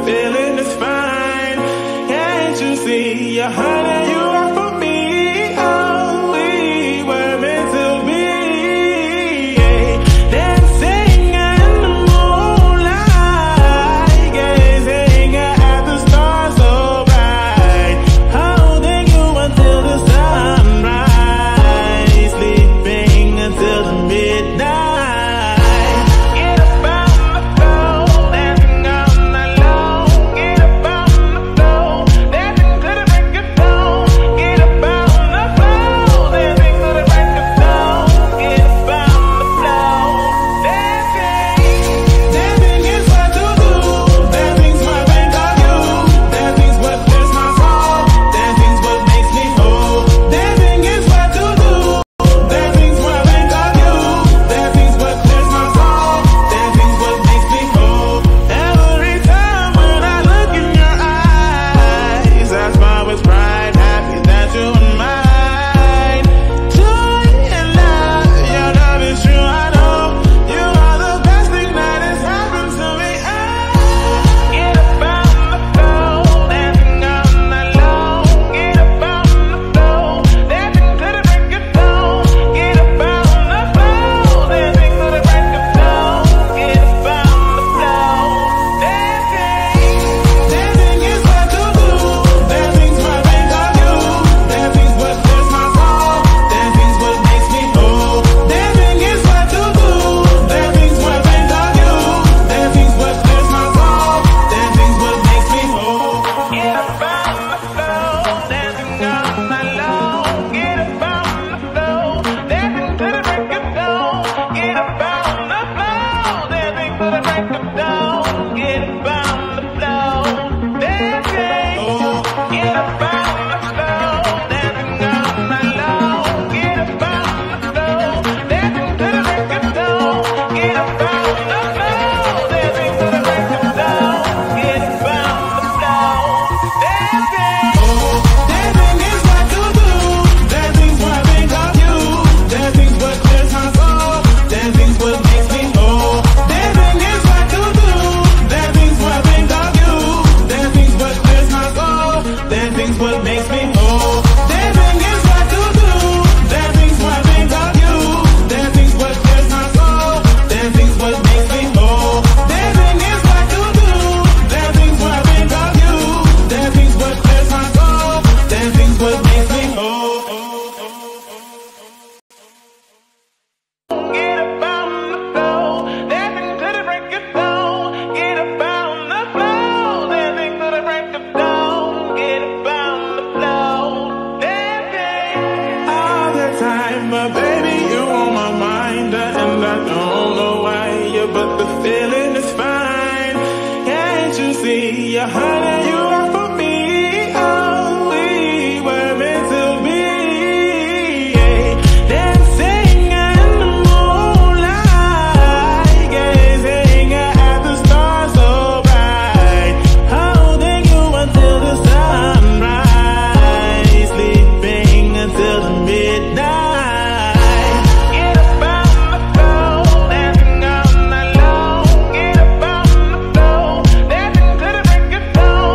feeling is fine. Can't you see, you're honey, you are for me. Oh, we were meant to be. Dancing in the moonlight, gazing at the stars so bright, holding you until the sunrise, sleeping until the midnight. But baby, you on my mind, and I don't know why, yeah, but the feeling is fine. Can't you see, you're honey, you are for me. Oh, we were meant to be. Dancing in the moonlight, gazing at the stars so bright, holding you until the sunrise, sleeping until the midnight. Dancing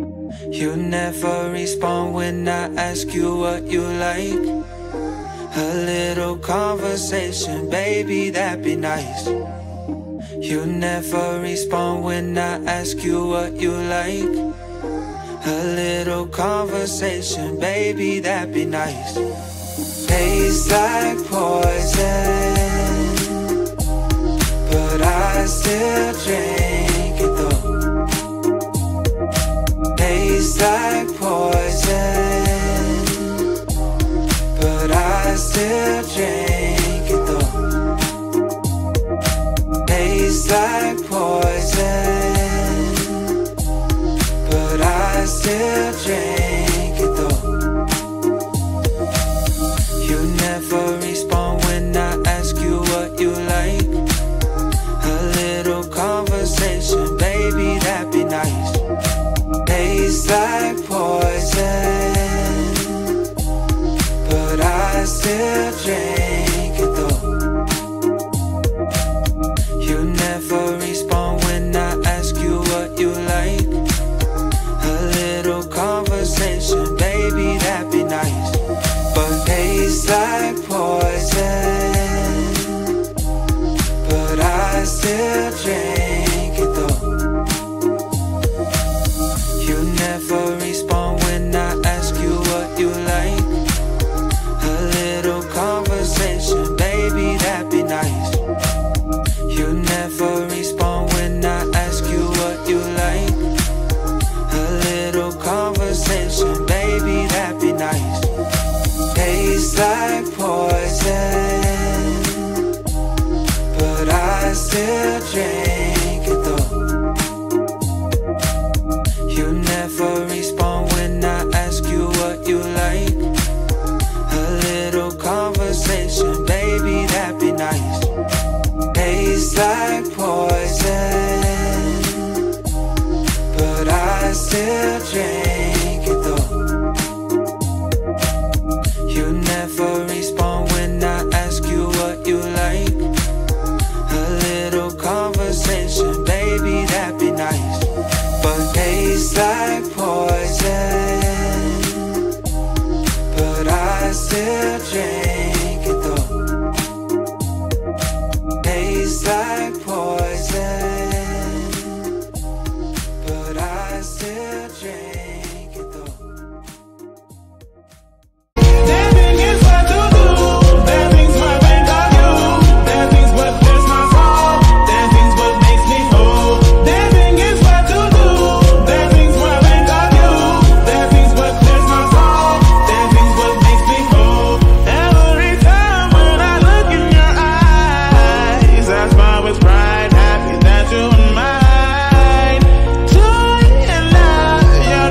You never respond when I ask you what you like. A little conversation, baby, that'd be nice. You never respond when I ask you what you like. A little conversation, baby, that'd be nice. Tastes like poison, but I still drink it though. Tastes like poison, but I still drink it though. Tastes like poison, but I still drink it though. You never respond when I ask you what you like. A little conversation, baby, that'd be nice. Tastes like poison, but I still drink it though. You never respond when I ask you what you like. A little conversation, baby, that'd be nice. But tastes like poison, but I still drink it though. You never respond when I ask you what you like. A little conversation, baby, that'd be nice. You never respond when I ask you what you like. A little conversation, baby, that'd be nice. Tastes like poison, but I still drink it though. You never respond when I ask you what you like. A little conversation, baby, that'd be nice. Tastes like poison, but I still drink it though. You never respond when I ask you what you like. A little conversation, baby, that'd be nice. But tastes like poison, but I still drink it though. Tastes like poison, but I still drink it though. Dancing is what to do. Dancing's what think of you. Dancing's what lifts my soul. Dancing's what makes me whole. Dancing is what to do. Dancing's what think of you. Dancing's what lifts my soul. Dancing's what makes me whole. Every time when I look in your eyes, I smile with pride, happy that you're mine. Joy and love, your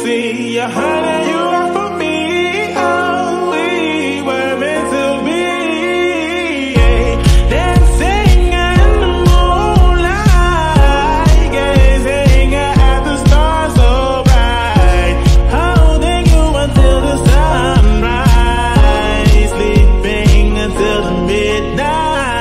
see, honey, you are for me. Oh, we were meant to be. Dancing in the moonlight, gazing at the stars so bright, holding you until the sunrise, sleeping until the midnight.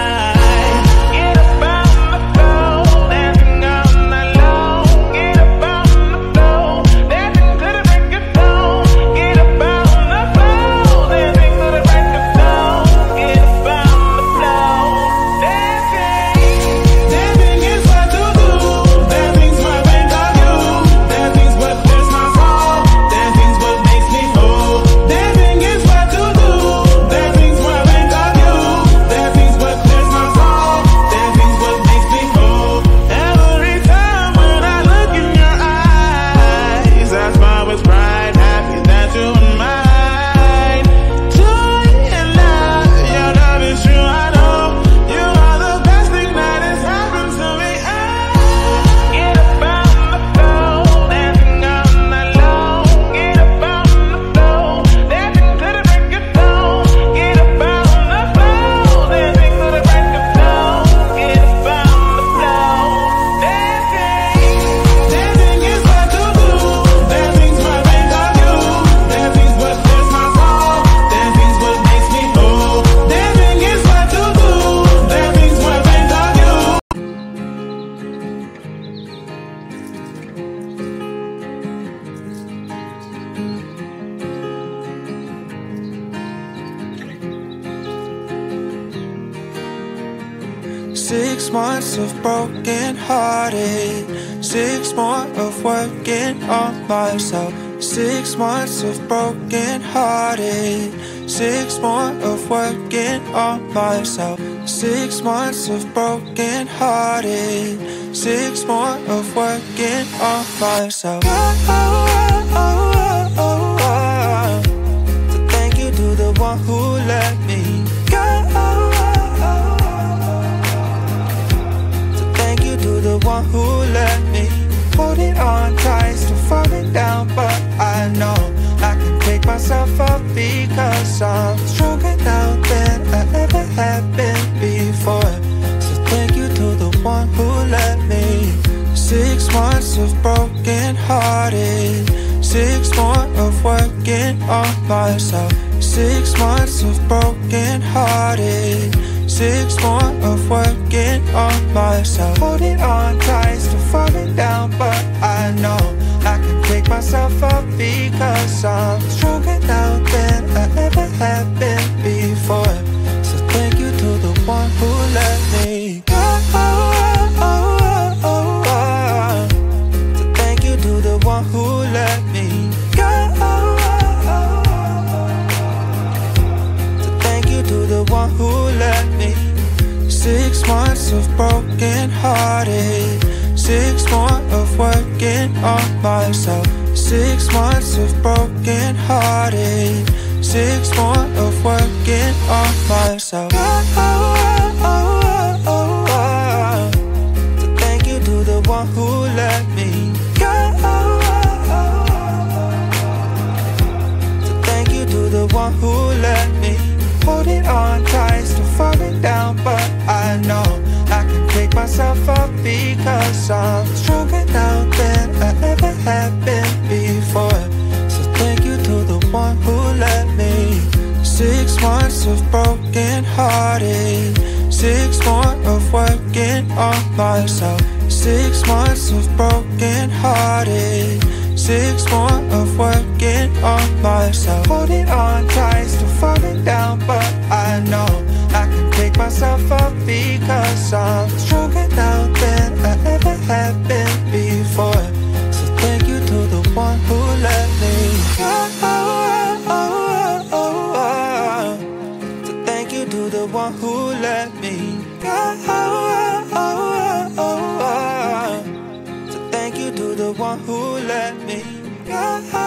Six months of broken hearted, 6 more of working on myself. 6 months of broken hearted, 6 more of working on myself. 6 months of broken hearted, 6 more of working on myself. So thank you to the one who let me go. To the one who let me holding on tight, still falling down, but I know I can pick myself up because I'm stronger now than I ever have been before. So thank you to the one who let me. 6 months of broken hearted, 6 more of working on myself. 6 months of broken hearted, 6 more of working on myself. Holding on tight, still falling down, but I know I can pick myself up because I'm stronger now than I ever have been before. So thank you to the one who let me go. So thank you to the one who let me go. So thank you to the one who let me. 6 months of broken hearted, 6 more of working on myself. 6 months of broken hearted, 6 more of working on myself. So thank you to the one who let me go. So thank you to the one who let me holding on tight, still falling down, but I know I can pick myself up because I'm stronger now than I ever have been before. So thank you to the one who let me. 6 months of broken hearted, 6 more of working on myself. 6 months of broken hearted, 6 more of working on myself. Holding on tight, still falling down, but I know I can pick myself up because I'm stronger now than I ever have been before. So thank you to the one who let me go. So thank you to the one who let me go. So thank you to the one who let me go.